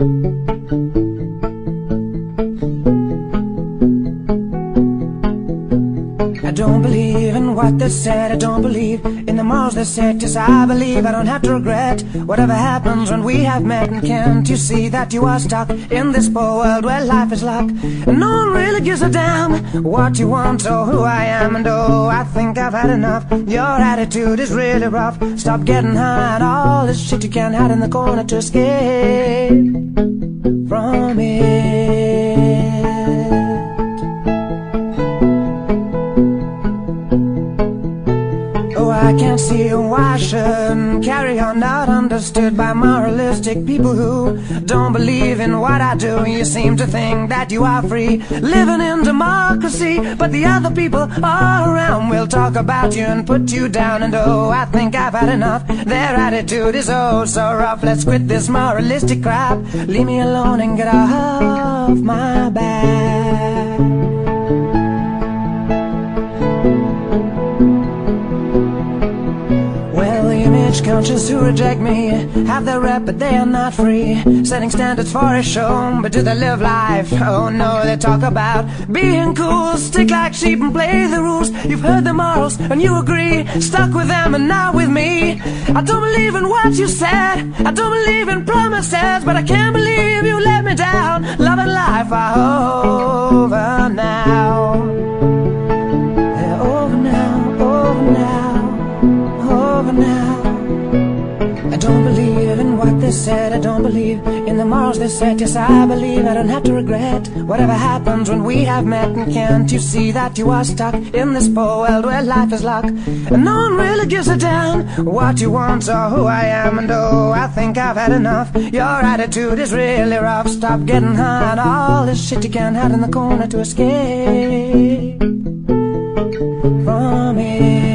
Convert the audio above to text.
I don't believe in what they said, I don't believe in the morals they said. Yes, I believe I don't have to regret whatever happens when we have met. And can't you see that you are stuck in this poor world where life is luck, and no one really gives a damn what you want or who I am. And oh, I think I've had enough, your attitude is really rough. Stop getting high on all this shit you can't hide in the corner to escape from it. Oh, I can't see why I shouldn't carry on, not understood by moralistic people who don't believe in what I do. You seem to think that you are free, living in democracy, but the other people all around will talk about you and put you down. And oh, I think I've had enough, their attitude is oh so rough. Let's quit this moralistic crap, leave me alone and get off my back. Conscious who reject me have their rep, but they are not free, setting standards for a show, but do they live life? Oh no, they talk about being cool, stick like sheep and play the rules. You've heard the morals and you agree, stuck with them and not with me. I don't believe in what you said, I don't believe in promises, but I can't believe you let me down. Love and life are over now. They're over now, over now, over now. I don't believe in what they said, I don't believe in the morals they said. Yes, I believe I don't have to regret whatever happens when we have met. And can't you see that you are stuck in this poor world where life is luck, and no one really gives a damn what you want or who I am. And oh, I think I've had enough, your attitude is really rough. Stop getting high on all this shit you can't hide in the corner to escape from it.